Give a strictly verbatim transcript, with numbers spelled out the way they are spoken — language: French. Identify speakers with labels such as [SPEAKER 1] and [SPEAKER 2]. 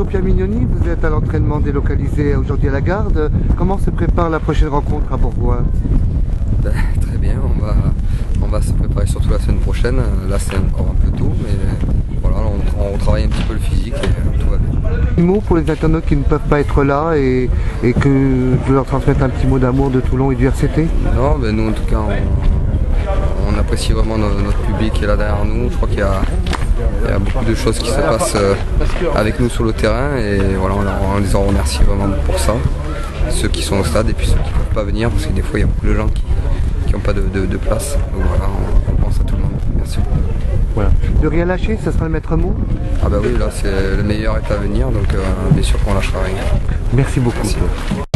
[SPEAKER 1] Bonjour Pierre Mignoni, vous êtes à l'entraînement délocalisé aujourd'hui à la Garde. Comment se prépare la prochaine rencontre à Bourgoin?
[SPEAKER 2] Ben, très bien, on va, on va se préparer surtout la semaine prochaine. Là c'est encore un peu tôt, mais voilà, on, on travaille un petit peu le physique et tout va bien.
[SPEAKER 1] Un mot pour les internautes qui ne peuvent pas être là et, et que je leur transmette un petit mot d'amour de Toulon et du R C T?
[SPEAKER 2] Non, ben nous en tout cas on, on apprécie vraiment notre, notre public qui est là derrière nous. Je crois qu'il y a, il y a beaucoup de choses qui se passent avec nous sur le terrain et voilà, on, on les en remercie vraiment pour ça. Ceux qui sont au stade et puis ceux qui ne peuvent pas venir parce que des fois il y a beaucoup de gens qui n'ont pas de, de, de place. Donc voilà, on, on pense à tout le monde. Merci.
[SPEAKER 1] Voilà. De rien lâcher, ça sera le maître mot?
[SPEAKER 2] Ah bah oui, là c'est le meilleur est à venir, donc euh, bien sûr qu'on lâchera rien.
[SPEAKER 1] Merci beaucoup.
[SPEAKER 2] Merci.